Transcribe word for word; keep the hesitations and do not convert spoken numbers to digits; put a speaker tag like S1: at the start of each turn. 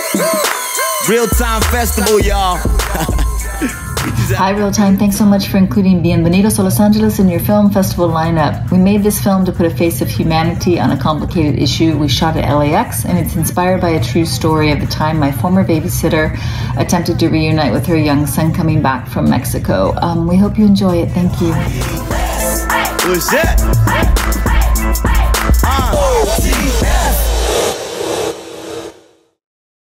S1: Real Time Festival, y'all.
S2: Hi Real Time, thanks so much for including Bienvenidos Los Angeles in your film festival lineup. We made this film to put a face of humanity on a complicated issue. We shot at L A X, and it's inspired by a true story of the time my former babysitter attempted to reunite with her young son coming back from Mexico. Um, we hope you enjoy it. Thank you.
S1: What's that? Uh.